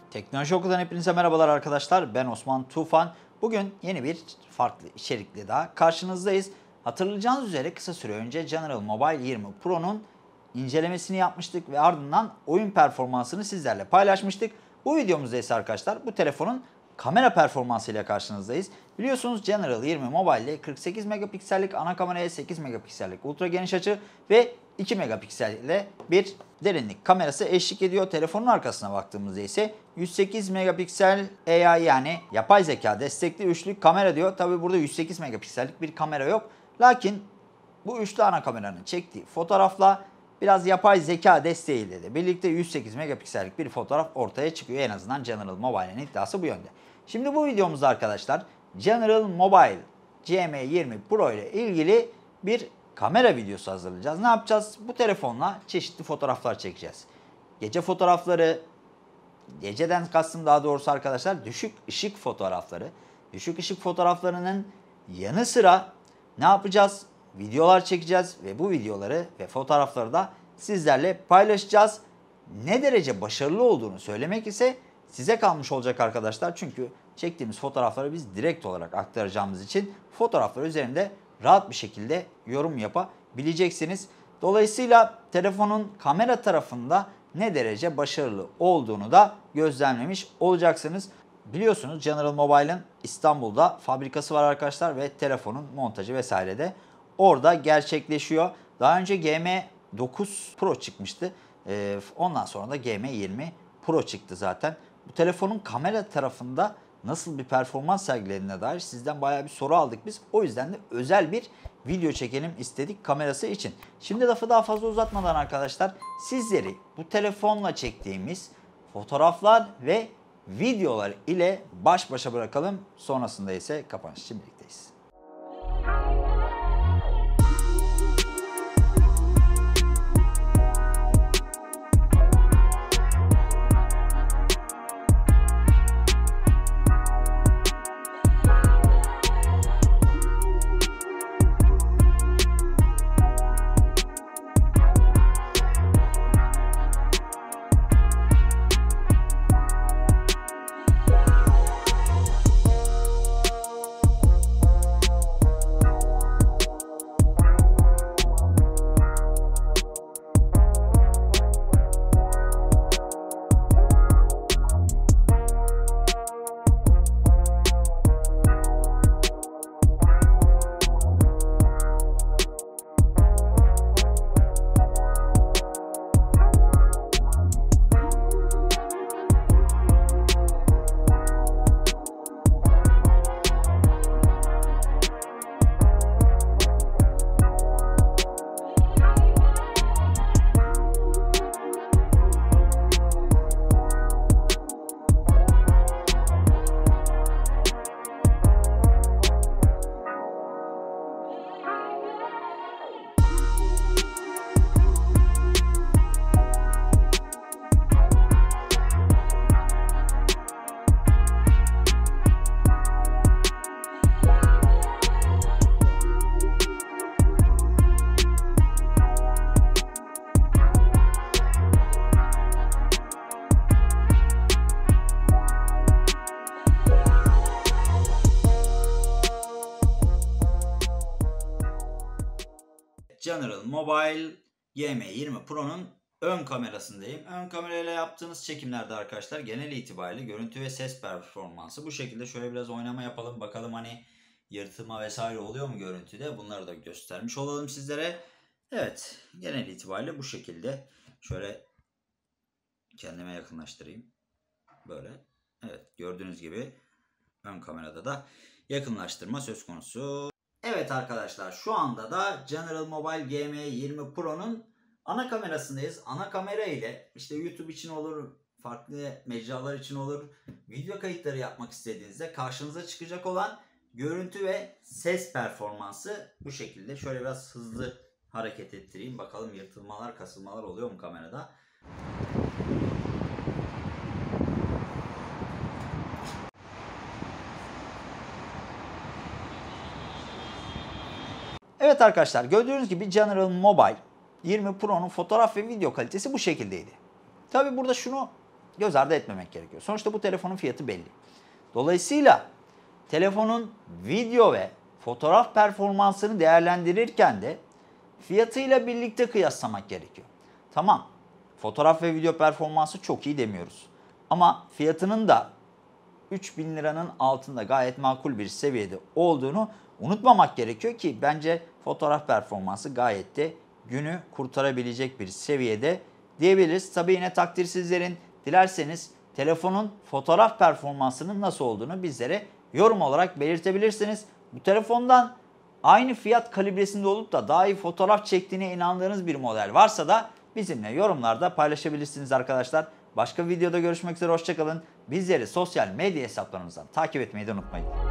Teknoloji Oku'dan hepinize merhabalar arkadaşlar. Ben Osman Tufan. Bugün yeni bir farklı içerikle daha karşınızdayız. Hatırlayacağınız üzere kısa süre önce General Mobile 20 Pro'nun incelemesini yapmıştık ve ardından oyun performansını sizlerle paylaşmıştık. Bu videomuzda ise arkadaşlar bu telefonun kamera performansıyla karşınızdayız. Biliyorsunuz General 20 Mobile ile 48 megapiksellik ana kameraya 8 megapiksellik ultra geniş açı ve 2 megapiksel ile bir derinlik kamerası eşlik ediyor. Telefonun arkasına baktığımızda ise 108 megapiksel AI yani yapay zeka destekli üçlü kamera diyor. Tabi burada 108 megapiksellik bir kamera yok. Lakin bu üçlü ana kameranın çektiği fotoğrafla biraz yapay zeka desteğiyle de birlikte 108 megapiksellik bir fotoğraf ortaya çıkıyor. En azından General Mobile'in iddiası bu yönde. Şimdi bu videomuzda arkadaşlar General Mobile GM20 Pro ile ilgili bir kamera videosu hazırlayacağız. Ne yapacağız? Bu telefonla çeşitli fotoğraflar çekeceğiz. Gece fotoğrafları, geceden kastım daha doğrusu arkadaşlar düşük ışık fotoğrafları. Düşük ışık fotoğraflarının yanı sıra ne yapacağız? Videolar çekeceğiz ve bu videoları ve fotoğrafları da sizlerle paylaşacağız. Ne derece başarılı olduğunu söylemek ise size kalmış olacak arkadaşlar. Çünkü çektiğimiz fotoğrafları biz direkt olarak aktaracağımız için fotoğraflar üzerinde rahat bir şekilde yorum yapabileceksiniz. Dolayısıyla telefonun kamera tarafında ne derece başarılı olduğunu da gözlemlemiş olacaksınız. Biliyorsunuz General Mobile'ın İstanbul'da fabrikası var arkadaşlar ve telefonun montajı vesaire de orada gerçekleşiyor. Daha önce GM9 Pro çıkmıştı. Ondan sonra da GM20 Pro çıktı zaten. Bu telefonun kamera tarafında nasıl bir performans sergilediğine dair sizden bayağı bir soru aldık biz. O yüzden de özel bir video çekelim istedik kamerası için. Şimdi lafı daha fazla uzatmadan arkadaşlar sizleri bu telefonla çektiğimiz fotoğraflar ve videolar ile baş başa bırakalım. Sonrasında ise kapanış için birlikteyiz. General Mobile GM20 Pro'nun ön kamerasındayım. Ön kamerayla yaptığımız çekimlerde arkadaşlar genel itibariyle görüntü ve ses performansı bu şekilde. Şöyle biraz oynama yapalım bakalım hani yırtılma vesaire oluyor mu görüntüde, bunları da göstermiş olalım sizlere. Evet, genel itibariyle bu şekilde. Şöyle kendime yakınlaştırayım. Böyle. Evet, gördüğünüz gibi ön kamerada da yakınlaştırma söz konusu. Evet arkadaşlar, şu anda da General Mobile GM20 Pro'nun ana kamerasındayız. Ana kamera ile işte YouTube için olur, farklı mecralar için olur, video kayıtları yapmak istediğinizde karşınıza çıkacak olan görüntü ve ses performansı bu şekilde. Şöyle biraz hızlı hareket ettireyim. Bakalım yırtılmalar, kasılmalar oluyor mu kamerada? Evet arkadaşlar, gördüğünüz gibi General Mobile 20 Pro'nun fotoğraf ve video kalitesi bu şekildeydi. Tabi burada şunu göz ardı etmemek gerekiyor. Sonuçta bu telefonun fiyatı belli. Dolayısıyla telefonun video ve fotoğraf performansını değerlendirirken de fiyatıyla birlikte kıyaslamak gerekiyor. Tamam, fotoğraf ve video performansı çok iyi demiyoruz. Ama fiyatının da 3.000 liranın altında gayet makul bir seviyede olduğunu unutmamak gerekiyor ki bence fotoğraf performansı gayet de günü kurtarabilecek bir seviyede diyebiliriz. Tabii yine takdir sizlerin. Dilerseniz telefonun fotoğraf performansının nasıl olduğunu bizlere yorum olarak belirtebilirsiniz. Bu telefondan aynı fiyat kalibresinde olup da daha iyi fotoğraf çektiğine inandığınız bir model varsa da bizimle yorumlarda paylaşabilirsiniz arkadaşlar. Başka videoda görüşmek üzere, hoşçakalın. Bizleri sosyal medya hesaplarımızdan takip etmeyi de unutmayın.